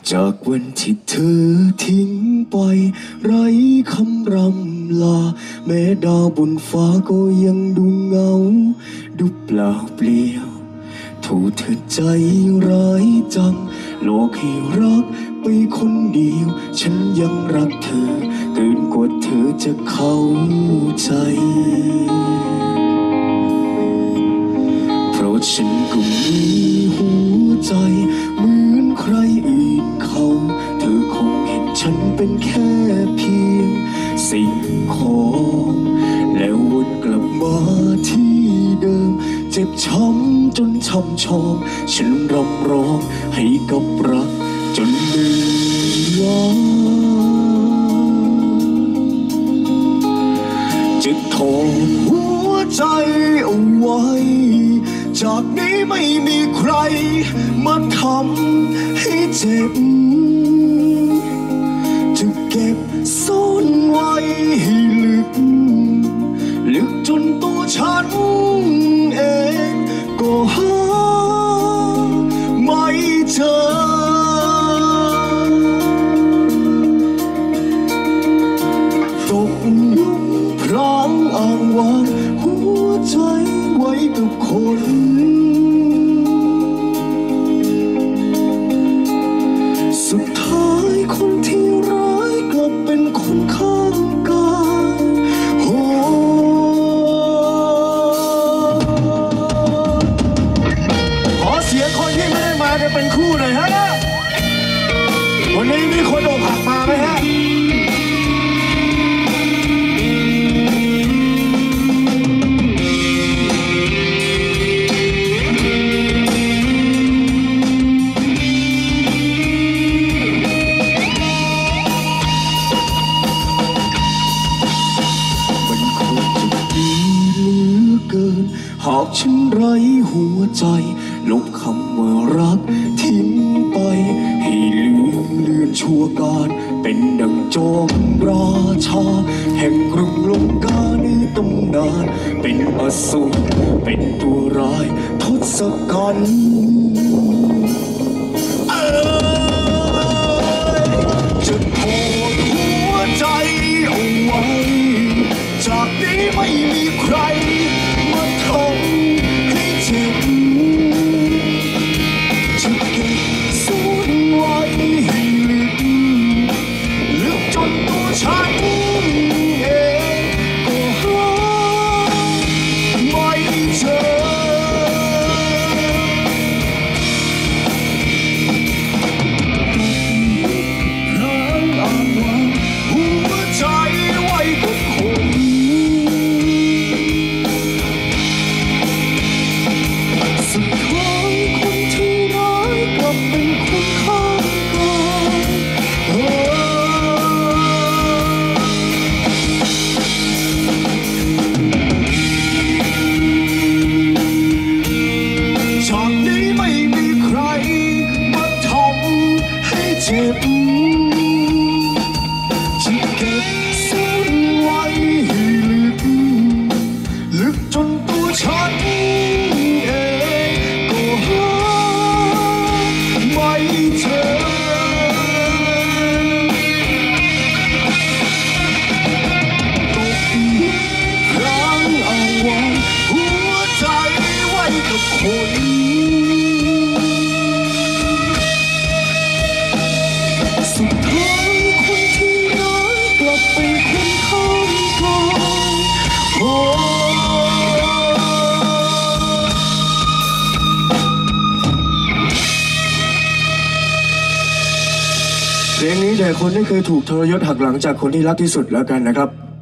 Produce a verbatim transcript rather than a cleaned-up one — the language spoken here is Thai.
จากวันที่เธอทิ้งไปไร้คำรำลาแม้ดาวบนฟ้าก็ยังดูเงาดูเปล่าเปลี่ยวโทษเธอใจร้ายจังโลกให้รักไปคนเดียวฉันยังรักเธอเกินกว่าเธอจะเข้าใจเพราะฉันก็มีหัวใจเหมือนใครอื่นเขาเธอคงเห็นฉันเป็นแค่เพียงสิ่งของแล้ววนกลับมาที่เดิมเจ็บช้ำจนช้ำชองฉันรำร้องให้กับรักจนเหนื่อยจะทนหัวใจเอาไว้จากนี้ไม่มีใครมาทำให้เจ็บจะเก็บซ่อนไว้ให้ลึกลึกจนตัวฉันเองก็หาไม่เจอตกหลุมพรางอ้างว้างหัวใจไว้กับคนสุดท้ายคนที่ร้ายกลับเป็นคนข้างกายโอ้ขอเสียงคนที่ไม่ได้มาจะเป็นคู่หน่อยฮะวันนี้มีคนอกหักมาไหมฮะหากฉันไร้หัวใจลบคำว่ารักทิ้งไปให้ลืมเลือนชั่วการเป็นดังโจรราชาแห่งกรุงลงกาในตำนานเป็นอสูรเป็นตัวร้ายทศกัณฐ์จะโทษหัวใจเอาไว้จากนี้ไม่มีใครมาทำให้เจ็บจะเก็บซ่อนไว้ให้ลึกลึกจนตัวฉันเองก็หาไม่เจอร้างอ้างว้างหัวใจไว้กับคนสุดท้ายคนที่ร้ายกลับเป็นคนข้างกายจากนี้ไม่มีใครมาทำให้เจ็บจะเก็บซ่อนไว้ให้ลึกลึกจนตัวฉันเองก็หาไม่เจอตกหลุมพรางอ้างว้างหัวใจไว้กับคนสุดท้ายคนที่ร้ายกลับเป็นคนข้างกายโอ้เพลงนี้แด่คนที่เคยถูกทรยศหักหลังจากคนที่รักที่สุดแล้วกันนะครับ